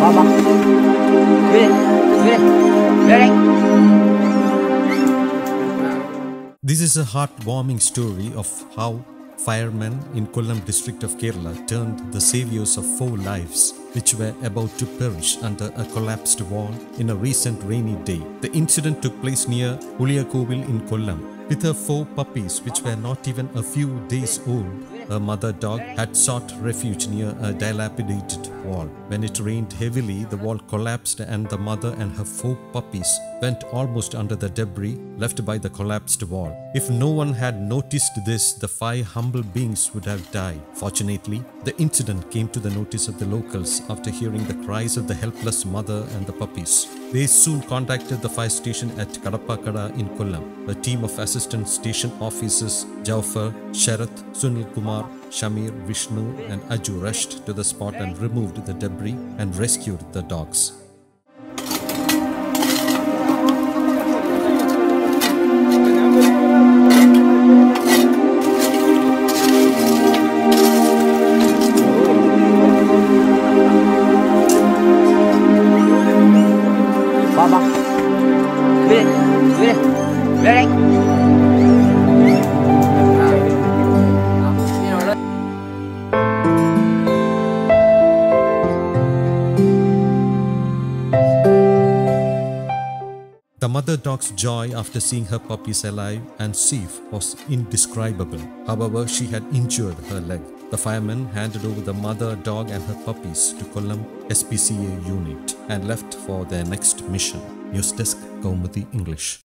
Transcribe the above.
Baba. This is a heartwarming story of how firemen in Kollam district of Kerala turned the saviors of 4 lives which were about to perish under a collapsed wall in a recent rainy day. The incident took place near Uliyakovil in Kollam. With her 4 puppies which were not even a few days old, her mother dog had sought refuge near a dilapidated wall. When it rained heavily, the wall collapsed and the mother and her 4 puppies went almost under the debris left by the collapsed wall. If no one had noticed this, the 5 humble beings would have died. Fortunately, the incident came to the notice of the locals after hearing the cries of the helpless mother and the puppies. They soon contacted the fire station at Kadappakada in Kollam. A team of assistant station officers Jafar, Sharath, Sunil Kumar, Shamir, Vishnu and Aju rushed to the spot and removed the debris and rescued the dogs. Baba. The mother dog's joy after seeing her puppies alive and safe was indescribable. However, she had injured her leg. The firemen handed over the mother dog and her puppies to Kollam SPCA unit and left for their next mission. News Desk, Kaumudy English.